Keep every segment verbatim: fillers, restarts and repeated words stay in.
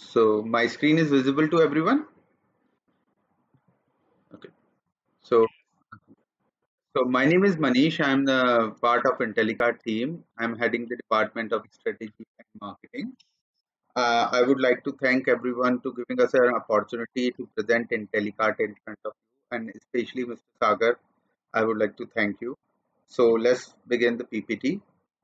So my screen is visible to everyone. Okay. So so my name is Manish. I'm the part of IntelliCard team. I'm heading the department of strategy and marketing. Uh, I would like to thank everyone to giving us an opportunity to present IntelliCard in front of you, and especially Mister Sagar. I would like to thank you. So let's begin the P P T.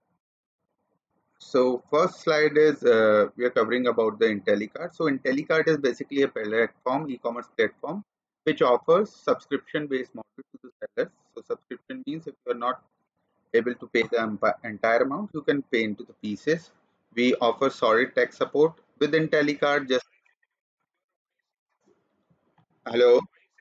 So first slide is uh, we are covering about the IntelliCard. So IntelliCard is basically a platform, e-commerce platform, which offers subscription-based model to the sellers. So subscription means if you are not able to pay the empi- entire amount, you can pay into the pieces. We offer solid tech support with IntelliCard. Just hello,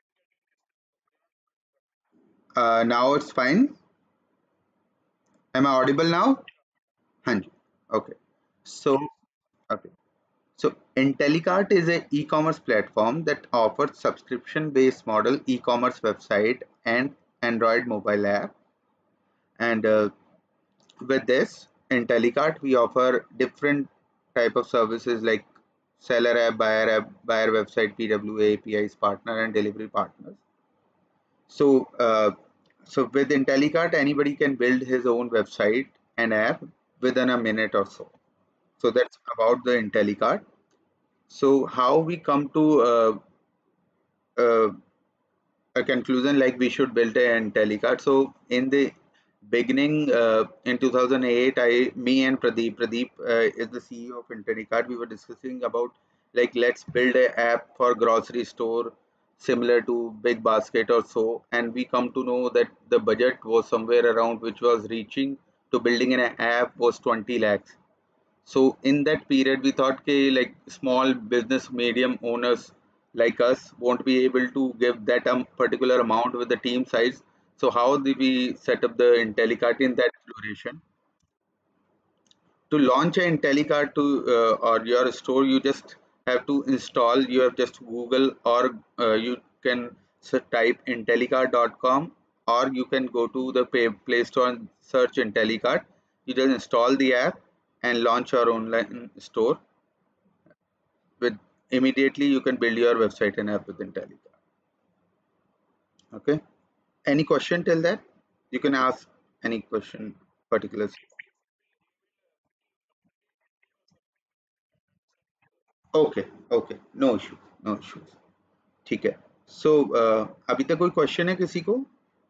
uh, now it's fine. Am I audible now? Hanji. Okay. So okay. So IntelliCart is a e-commerce platform that offers subscription-based model e-commerce website and Android mobile app. And uh, with this IntelliCart, we offer different type of services like seller app, buyer app, buyer website, P W A, A P Is, partner, and delivery partners. So, uh, so with IntelliCart, anybody can build his own website and app within a minute or so. So that's about the IntelliCart. So how we come to uh, uh, a conclusion like we should build a IntelliCard. So in the beginning, uh, in two thousand eight, I, me and Pradeep, Pradeep uh, is the C E O of IntelliCard. We were discussing about like let's build a app for grocery store similar to Big Basket or so, and we come to know that the budget was somewhere around which was reaching to building an app was twenty lakhs. So in that period, we thought okay, like small business medium owners like us won't be able to give that um, particular amount with the team size. So how do we set up the IntelliCart in that duration? To launch an IntelliCart to uh, or your store, you just have to install. You have just Google or uh, you can s- type intellicart dot com or you can go to the pay, Play Store and search IntelliCart. You just install the app and launch your online store. With immediately you can build your website and app with IntelliCart. Okay. Any question till that? You can ask any question particular. Okay. Okay. No issue. No issues. ठीक है. So uh, अभी तक कोई question है किसी को?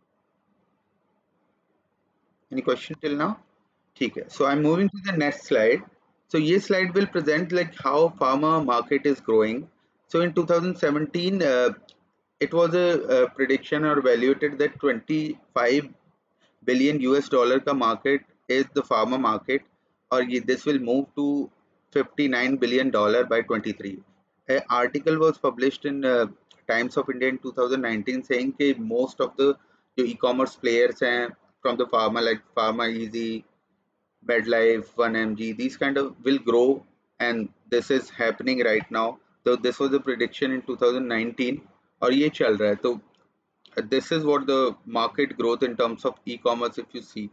Any question till now? ठीक है. So I'm moving to the next slide. So this slide will present like how pharma market is growing. So in two thousand seventeen, uh, it was a, a prediction or evaluated that twenty-five billion U S dollar का market is the pharma market और ये this will move to fifty-nine billion dollar by twenty-three. An article was published in uh, Times of India in two thousand nineteen saying कि most of the जो e-commerce players हैं from the pharma like Pharma Easy, MedLife, one M G, these kind of will grow and this is happening right now. So this was a prediction in two thousand nineteen और ये चल रहा है तो uh, this is what the market growth in terms of e-commerce if you see.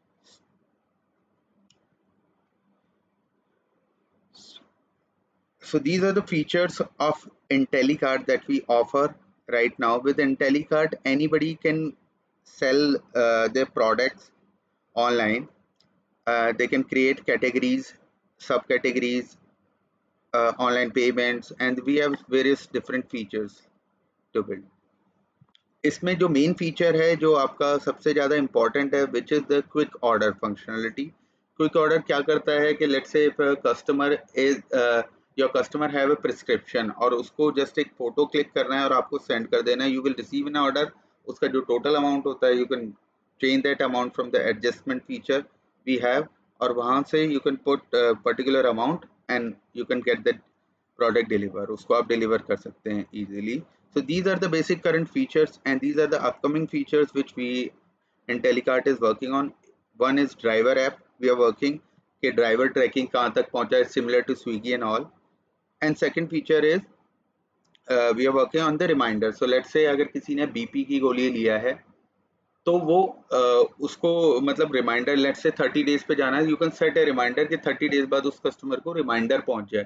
So these are the features of IntelliCard that we offer right now. With IntelliCard, anybody can sell uh, their products online. Uh, they can create categories, subcategories, uh, online payments, and we have various different features to build. इसमें जो main feature है जो आपका सबसे ज़्यादा important है which is the quick order functionality. Quick order क्या करता है कि let's say if customer is your customer have a prescription और उसको जस्ट एक फोटो क्लिक करना है और आपको सेंड कर देना है, you will receive an order. उसका जो टोटल अमाउंट होता है you can change that amount from the adjustment feature we have और वहाँ से you can put particular amount and you can get that product deliver, उसको आप डिलीवर कर सकते हैं easily. So these are the basic current features and these are the upcoming features which we IntelliCart is working on. One is driver app. We are working कि driver tracking कहाँ तक पहुँचा है similar to Swiggy and all. And second feature is uh, we are working on the reminder. So let's say अगर किसी ने B P की गोली लिया है तो वो uh, उसको मतलब reminder let's say thirty days पे जाना है, you can set a reminder कि थर्टी डेज बाद उस कस्टमर को रिमाइंडर पहुंच जाए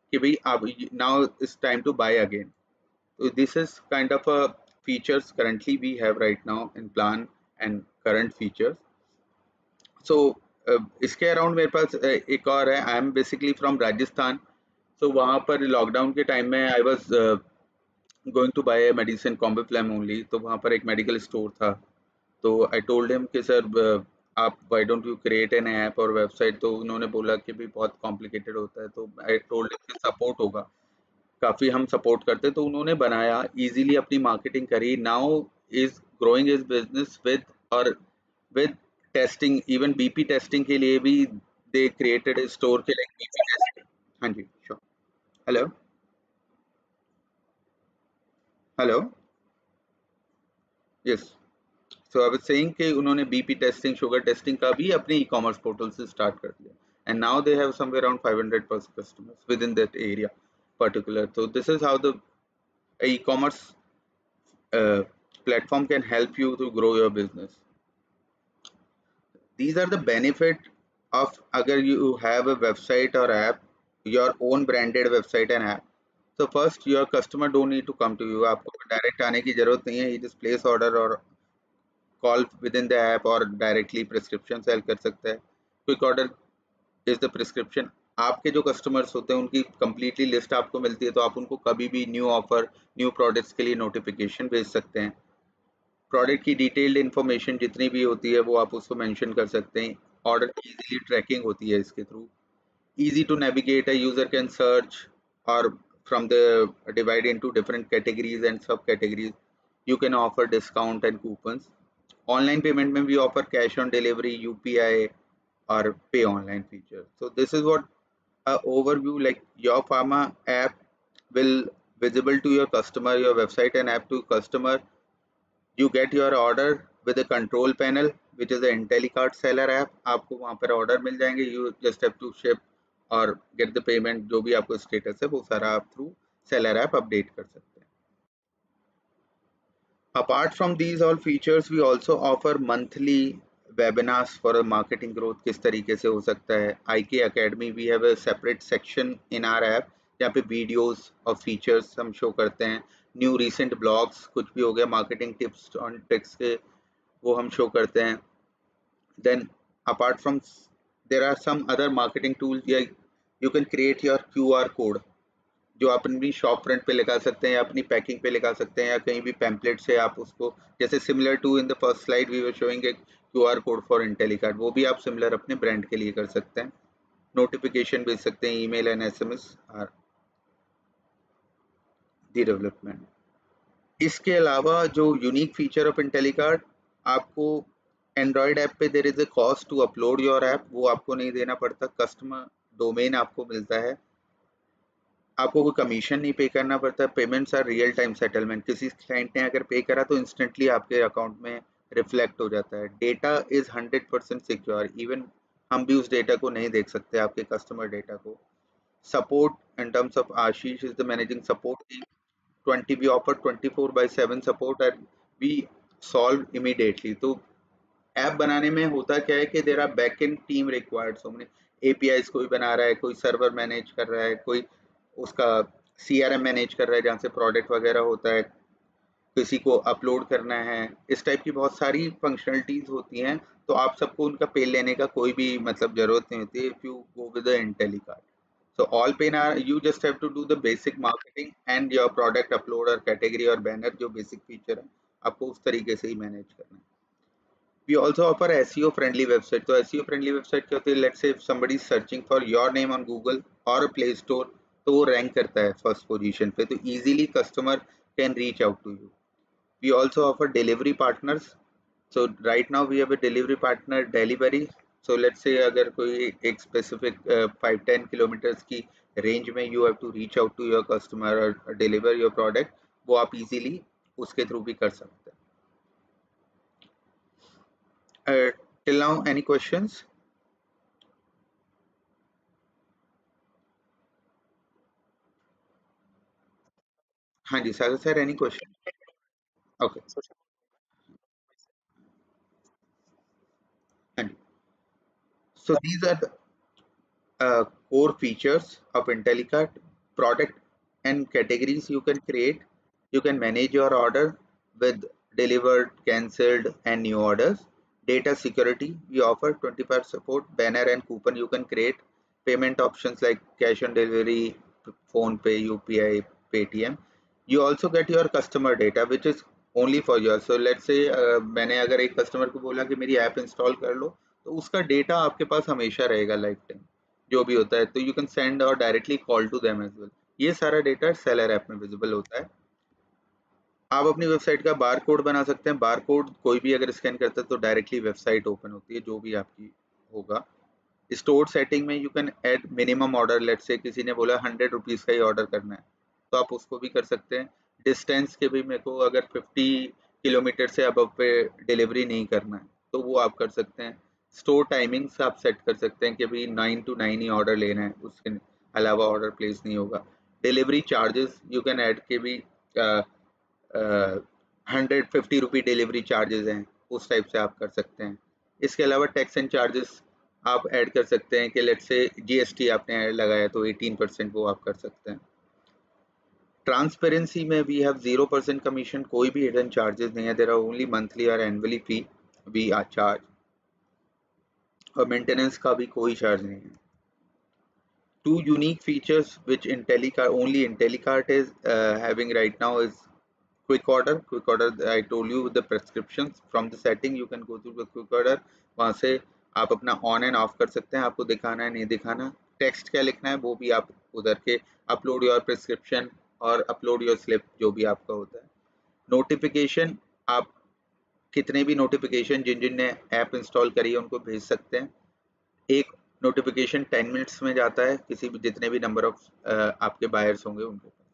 कि भाई अब now it's time to buy again. So this is kind of a features currently we have right now in plan and current features. So uh, इसके अराउंड मेरे पास uh, एक और है. I am basically from Rajasthan. So वहाँ पर lockdown के time में I was going to buy medicine Combiflam only. तो वहाँ पर एक मेडिकल स्टोर था. तो आई टोल्ड हिम कि सर आप why don't you create an app और वेबसाइट. तो उन्होंने बोला कि भी बहुत कॉम्प्लिकेटेड होता है. तो आई टोल्ड हिम कि सपोर्ट होगा, काफ़ी हम सपोर्ट करते. तो उन्होंने बनाया, इजीली अपनी मार्केटिंग करी. Now is growing is business with और with testing. Even BP testing के लिए भी दे क्रिएटेड स्टोर के लाइक बीपी टेस्टिंग. हाँ जी, sure. Hello hello. Yes. So I was saying कि उन्होंने बीपी टेस्टिंग, शुगर टेस्टिंग का भी अपने ई कॉमर्स पोर्टल से स्टार्ट कर दिया. And now they have somewhere around five hundred plus customers within that area particular. So this is how the e-commerce uh, platform can help you to grow your business. These are the benefit of agar you have a website or app, your own branded website and app. So first, your customer don't need to come to you. आपको direct आने की जरूरत नहीं है. He just place order or call within the app or directly prescription sell कर सकता है. Quick order is the prescription. आपके जो कस्टमर्स होते हैं उनकी कंप्लीटली लिस्ट आपको मिलती है. तो आप उनको कभी भी न्यू ऑफर, न्यू प्रोडक्ट्स के लिए नोटिफिकेशन भेज सकते हैं. प्रोडक्ट की डिटेल्ड इन्फॉर्मेशन जितनी भी होती है वो आप उसको मेंशन कर सकते हैं. ऑर्डर की इजीली ट्रैकिंग होती है इसके through. easy to navigate. A user can search or from the divide into different categories and subcategories. You can offer discount and coupons. Online payment में we offer cash on delivery, U P I or pay online feature. So this is what a overview like your pharma app will visible to your customer, your website and app to customer. You get your order with a control panel which is the IntelliCart seller app. आपको वहाँ पर order मिल जाएंगे. You just have to ship और get the payment. जो भी आपको status है वो सारा आप through seller app update कर सकते हैं. Apart from these all features, we also offer monthly webinars for a marketing growth. किस तरीके से हो सकता है. I K Academy, we have a separate section in our app जहाँ पे videos और features हम show करते हैं. New recent blogs, कुछ भी हो गया marketing tips on tricks के वो हम show करते हैं. Then apart from there are some other marketing tools. Yeah, you can create your Q R code जो आप अपनी शॉप फ्रंट पे लगा सकते हैं या अपनी पैकिंग पे लगा सकते हैं या कहीं भी पैम्पलेट से आप उसको, जैसे similar to in the first slide we were showing a QR code for Intellicard, वो भी आप सिमिलर अपने ब्रांड के लिए कर सकते हैं. नोटिफिकेशन भेज सकते हैं, email and SMS are the development. इसके अलावा जो यूनिक फीचर ऑफ इंटेलिकार्ड, आपको एंड्रॉयड ऐप पे there is a cost to upload your app, वो आपको नहीं देना पड़ता. कस्टमर डोमेन आपको मिलता है, आपको कोई कमीशन नहीं पे करना पड़ता. Payments are real time settlement. किसी क्लाइंट ने अगर पे करा तो इंस्टेंटली आपके अकाउंट में रिफ्लेक्ट हो जाता है. Data is hundred percent secure. Even हम भी उस डेटा को नहीं देख सकते, आपके कस्टमर डेटा को. Support in terms of Ashish is the managing support team. Twenty we offer twenty four by seven support and we solve immediately. तो ऐप बनाने में होता क्या है कि there are back end team required. So मैंने APIs कोई बना रहा है, कोई सर्वर मैनेज कर रहा है, कोई उसका सीआरएम मैनेज कर रहा है जहाँ से प्रोडक्ट वगैरह होता है, किसी को अपलोड करना है. इस टाइप की बहुत सारी फंक्शनलिटीज होती हैं. तो आप सबको उनका पे लेने का कोई भी मतलब जरूरत नहीं होती if you go with the Intelikart. So all pain are you just have to do the basic marketing and your product upload और category और banner जो basic feature है आपको उस तरीके से ही manage करना है. We also offer S E O friendly website. तो S E O friendly website क्या होती है? Let's say if somebody is searching for your name on Google or Play Store, तो वो rank करता है first position पे. तो easily customer can reach out to you. We also offer delivery partners. So right now we have a delivery partner delivery. So let's say अगर कोई एक specific five ten kilometers की range में you have to reach out to your customer or deliver your product, वो आप easily उसके through भी कर सकते हैं. Uh, till now, any questions? हाँ जी, Sagar sir, any question? Okay. हाँ जी. So these are the uh, core features of IntelliCart. product and categories you can create. You can manage your order with delivered, cancelled, and new orders. Data security, we offer twenty-four support, banner and coupon you can create. Payment options like cash on delivery, phone pay, U P I, Paytm. You also get your customer data which is only for yours. So let's say uh, मैंने अगर एक customer को बोला कि मेरी app install कर लो, तो उसका डेटा आपके पास हमेशा रहेगा लाइफ टाइम जो भी होता है, तो यू कैन सेंड और directly call to them as well. ये सारा डेटा सेलर ऐप में विजिबल होता है। आप अपनी वेबसाइट का बार कोड बना सकते हैं। बार कोड कोई भी अगर स्कैन करता है तो डायरेक्टली वेबसाइट ओपन होती है जो भी आपकी होगा। स्टोर सेटिंग में you can add minimum order, let say किसी ने बोला हंड्रेड रुपीज़ का ही ऑर्डर करना है तो आप उसको भी कर सकते हैं। डिस्टेंस के भी मेरे को अगर फिफ्टी किलोमीटर से अब पे डिलीवरी नहीं करना है तो वो आप कर सकते हैं। स्टोर टाइमिंग्स आप सेट कर सकते हैं कि भाई नाइन टू नाइन ही ऑर्डर लेना है, उसके अलावा ऑर्डर प्लेस नहीं होगा। Delivery charges you can add के भी hundred fifty rupee delivery charges हैं, उस टाइप से आप कर सकते हैं। इसके अलावा टैक्स एंड चार्जेस आप ऐड कर सकते हैं कि लेट से जीएसटी आपने ऐड लगाया तो एटीन परसेंट वो आप कर सकते हैं। ट्रांसपेरेंसी में we have zero percent commission, कोई भी हिडन चार्जेस नहीं है। देयर आर ओनली मंथली और annually fee we are charge, और मेंटेनेंस का भी कोई चार्ज नहीं है। Two unique features which IntelliCart only IntelliCart is uh, having right now is quick order. Quick order, I told you with the prescriptions from the setting you can go to the quick order, वहाँ से आप अपना on end of कर सकते हैं, आपको दिखाना है नहीं दिखाना, टेक्स्ट क्या लिखना है वो भी आप उधर के अपलोड योर प्रिस्क्रिप्शन और अपलोड योर स्लिप जो भी आपका होता है। नोटिफिकेशन, आप कितने भी नोटिफिकेशन जिन जिन ने ऐप इंस्टॉल करी है उनको भेज सकते हैं। एक नोटिफिकेशन टेन मिनट्स में जाता है किसी भी जितने भी नंबर ऑफ आपके बायर्स होंगे उनके पास।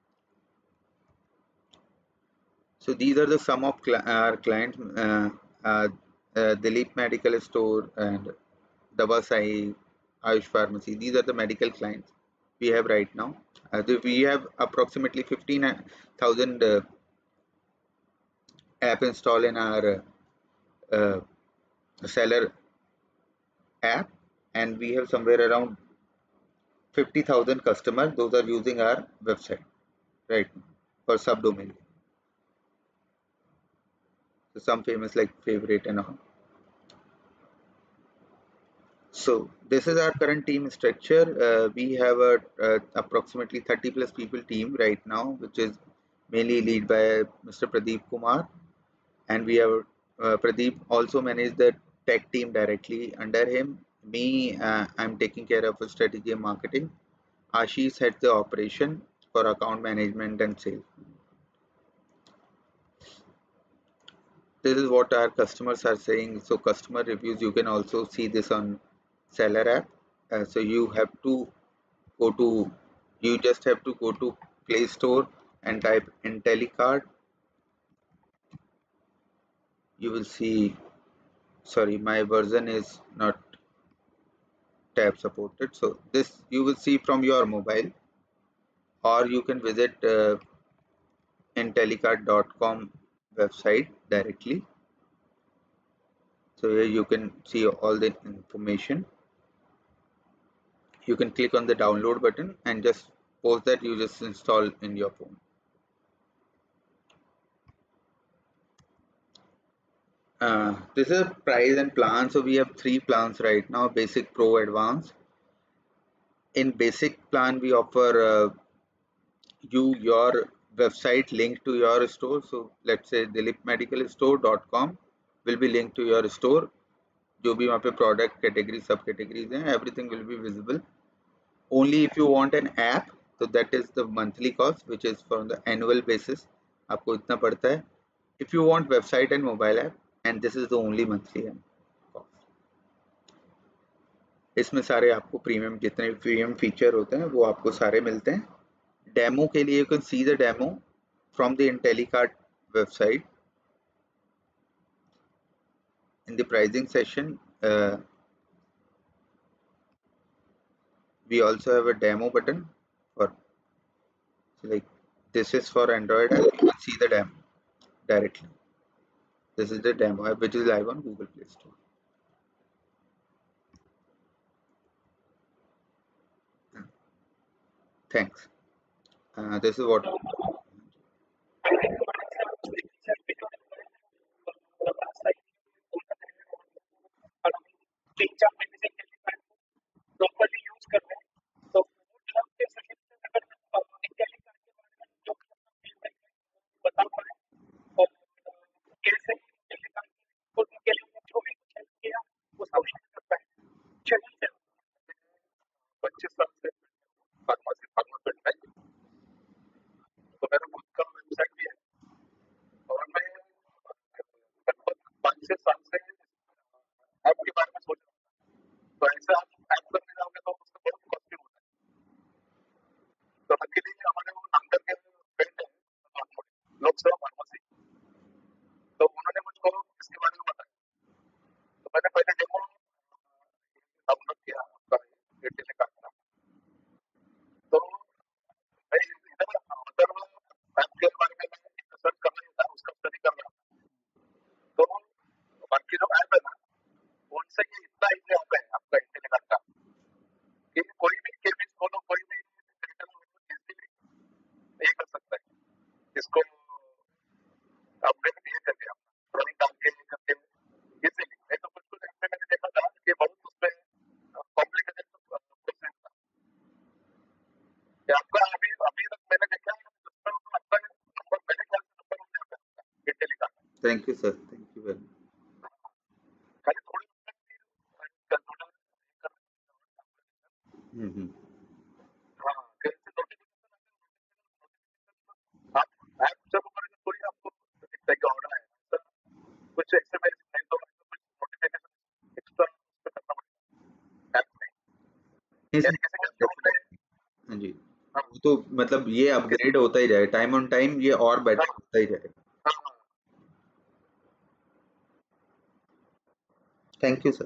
So these are the sum of cl our clients, uh, uh, uh, Dilip Medical Store and Davasai, Ayush Pharmacy. These are the medical clients we have right now. Uh, we have approximately fifteen thousand uh, app install in our uh, seller app, and we have somewhere around fifty thousand customers. Those are using our website right now for subdomain. So some famous like favorite and all. So this is our current team structure. Uh, we have a uh, approximately thirty plus people team right now, which is mainly led by Mister Pradeep Kumar, and we have uh, Pradeep also manage the tech team directly under him. Me, uh, I'm taking care of strategy and marketing. Ashish heads the operation for account management and sales. This is what our customers are saying. So customer reviews, you can also see this on seller app. Uh, so you have to go to, you just have to go to Play Store and type IntelliCart. You will see, sorry, my version is not tab supported. So this you will see from your mobile, or you can visit uh, intellicart dot com website directly. So here you can see all the information. You can click on the download button and just post that you just install in your phone. Uh, this is price and plan. So we have three plans right now: basic, pro, advanced. In basic plan we offer uh, you your website linked to your store. So let's say dilip medical store dot com will be linked to your store. जो भी वहाँ पे product categories, sub categories हैं, everything will be visible. Only if you want an app, so that is the monthly cost, which is for the annual basis. आपको इतना पड़ता है. If you want website and mobile app, and this is the only monthly cost. इसमें सारे आपको premium जितने भी premium feature होते हैं वो आपको सारे मिलते हैं. Demo के लिए you can see the demo from the IntelliCart website. In the pricing session, uh, we also have a demo button for, like, this is for Android app. You can see the demo directly. This is the demo app which is live on Google Play Store. Thanks. Uh, this is what. Thank you, sir. Thank you very much. Mhm. नहीं sir, definitely. हाँ जी, वो तो मतलब ये upgrade होता ही जाएगा, time on time ये और बेटर होता ही जाएगा. Thank you sir.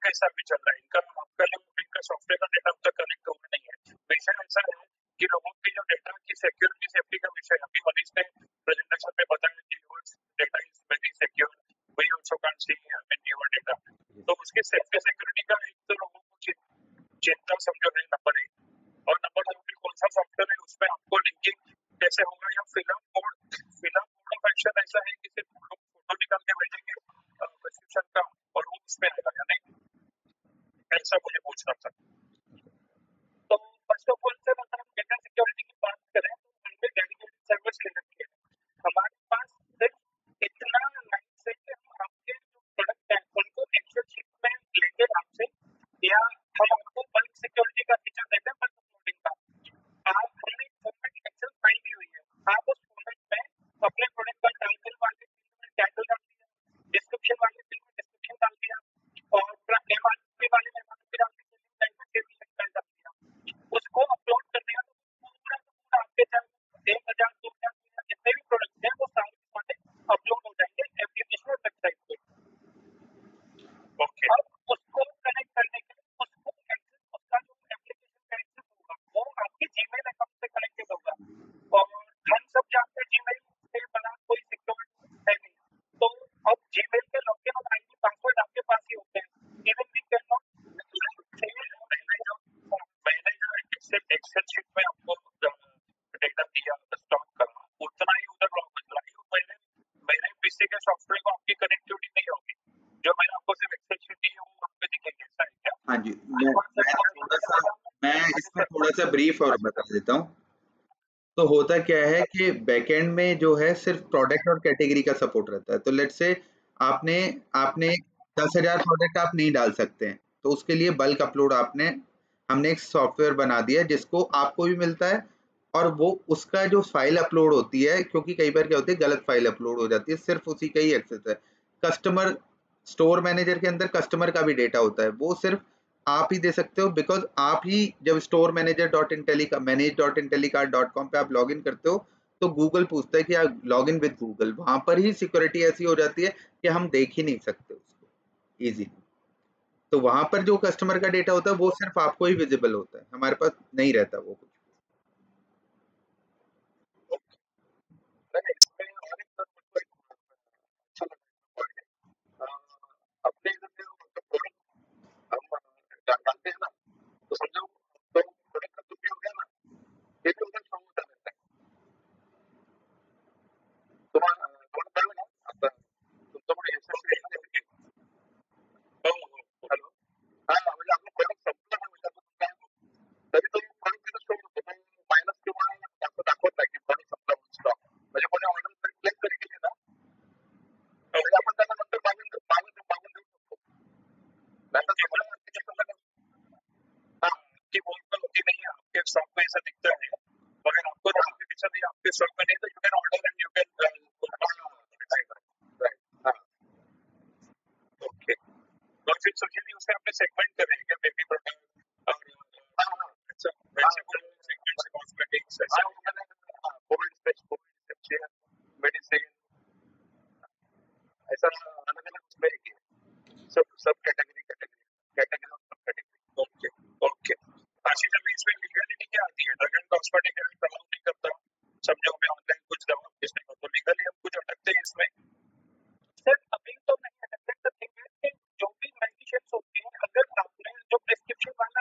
कैसा भी चल रहा है इनका, आपका जो इनका सॉफ्टवेयर का डेटा अब तक कनेक्ट हुआ नहीं है। विषय ऐसा है कि लोगों की जो डेटा की सिक्योरिटी सेफ्टी का विषय, अभी मनीष ने प्रेजेंटेशन में बताया कि your data is very secure, we also can see in your data. तो उसकी सेफ्टी सिक्योरिटी का एक तो लोगों को चिंता समझो है नंबर एक, और नंबर दो कि कौन सा सॉफ्टवेयर है उसमें आपको लिंकिंग कैसे होगा, या fill up code fill up code of action ऐसा है कि सिर्फ लोग फोटो निकाल के भेजेंगे प्रिस्क्रिप्शन का और वो उसमें आएगा या नहीं, ऐसा मुझे पूछना था। तो फर्स्ट ऑफ ऑल सर अगर हम डेटा सिक्योरिटी की बात करें तो हमने डेडिकेटेड सर्विस ले रखी है। हमारे पास सिर्फ इतना लाइन्स है कि हम आपके जो प्रोडक्ट है उनको एक्सेल शीट में लेके आपसे, या हम आपको बल्क सिक्योरिटी का फीचर देते हैं बल्क अपलोडिंग का। आप हमने फॉर्मेट एक्सेल फाइल दी हुई है, आप उस फॉर्मेट में अपने प्रोडक्ट का टाइटल वाले फील्ड में टाइटल डाल दिया, डिस्क्रिप्शन वाले फील्ड में डिस्क्रिप्शन डाल दिया, और एमआरपी वाले में एमआरपी डाल दिया, उसको अपलोड करने का तो पूरा पूरा आपके चाहे एक हजार दो हजार जितने भी प्रोडक्ट हैं वो सारे सारे अपलोड हो जाएंगे एप्लीकेशन और वेबसाइट पे। ओके, अब उसको कनेक्ट करने के लिए उसको उसका जो एप्लीकेशन का एक्सेस होगा वो आपके जीमेल अकाउंट से कनेक्टेड होगा, और हम सब जानते हैं जीमेल से बना कोई सिक्योर है नहीं। तो अब जीमेल के लॉगिन और आईडी पासवर्ड आपके पास ही होते हैं। इवन वी कैन नॉट मैंने जो मैंने जो एक्सेल एक्सेल शीट में आपको डेटा दिया स्टॉक करना, उतना ही उधर लॉग बदला है। मैंने मेरे पीसी के सॉफ्टवेयर को आपकी कनेक्टिविटी नहीं होगी, जो मैंने आपको सिर्फ एक्सेल शीट दी है वो वहाँ पे दिखेगी, ऐसा है क्या? हाँ जी, मैं मैं थोड़ा सा मैं इसमें थोड़ा सा ब्रीफ और बता देता हूँ। तो होता क्या है कि बैकएंड में जो है सिर्फ प्रोडक्ट और कैटेगरी का सपोर्ट रहता है। तो लेट्स से आपने आपने दस हजार प्रोडक्ट आप नहीं डाल सकते हैं, तो उसके लिए बल्क अपलोड आपने हमने एक सॉफ्टवेयर बना दिया जिसको आपको भी मिलता है, और वो उसका जो फाइल अपलोड होती है, क्योंकि कई बार क्या होती है गलत फाइल अपलोड हो जाती है, सिर्फ उसी का ही एक्सेस है। कस्टमर स्टोर मैनेजर के अंदर कस्टमर का भी डेटा होता है, वो सिर्फ आप ही दे सकते हो, बिकॉज आप ही जब store manager dot Intelika manage dot Intelikart dot com पे आप लॉग इन करते हो तो गूगल पूछता है कि आप लॉग इन विद गूगल, वहां पर ही सिक्योरिटी ऐसी हो जाती है कि हम देख ही नहीं सकते उसको इजीली। तो वहां पर जो कस्टमर का डेटा होता है वो सिर्फ आपको ही विजिबल होता है, हमारे पास नहीं रहता वो कुछ। नहीं, इसमें और एक बात मुझको एक अच्छा लगा है, अ, अपने इधर जो प्रोडक्ट हम डा- डालते हैं ना, तो समझो तो प्रोडक्ट खत्म भी हो गया ना, ये भी उधर शो होता रहता है। तुम्हारा तुम्हारा पहले ना आता तुम तो बड़े ऐसे से है कि ओ हेलो, हाँ म्हणजे आपलं प्रोडक्ट संपलं ना म्हणजे आता तुमचा तरी तो प्रोडक्ट तिथे शो होतो, तो मायनस किंवा असं दाखवत नाही की प्रोडक्ट संपला स्टॉक, म्हणजे कोणी ऑर्डर तरी प्लेस जरी केली ना म्हणजे आपण त्यांना नंतर मागून मागून मागून देऊ शकतो, नाहीतर तुम्हाला application ला हाँ कि वो तो होती नहीं है आपके स्टॉक में, ऐसा दिखता है, मगर आपको नोटिफिकेशन नहीं आपके स्टॉक में नहीं, तो you can order and you can write. हाँ ओके, और फिर सोचिए उसमें आपने सेगमेंट कर रहे हैं क्या, बेबी प्रोडक्ट और हाँ हाँ अच्छा वेजिटेबल सेगमेंट से कॉस्मेटिक्स ऐसा, हाँ cold space cold space medicine ऐसा अलग अलग उसमें है कि सब सब कैटेगरी कैटेगरी कैटेगरी और सब कैटेगरी। ओके ओके, आशीष अभी इसमें लीगलिटी क्या आती है? Drug and cosmetic act allow नहीं करता, समझो मैं ऑनलाइन कुछ दवा बेचने को, तो लीगली हम कुछ अटकते हैं इसमें? सर अभी तो नहीं अटकते, तो थिंग है कि जो भी मेडिसिन होती है अगर आपने जो प्रिस्क्रिप्शन वाला